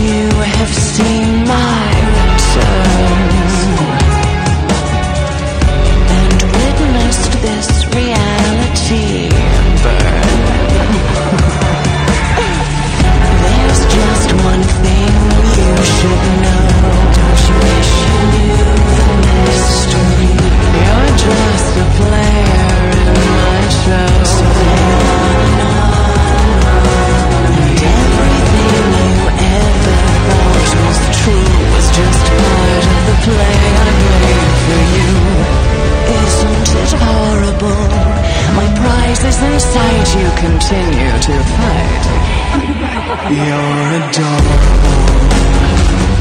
you have seen my return and witnessed this reality burn. There's just one thing you should know. Don't you wish you knew the mystery? You're just a player in my show. So play on. And everything you ever thought was true was just part of the play I made for you. Isn't it horrible? My prize is inside you, continue to fight. You're adorable.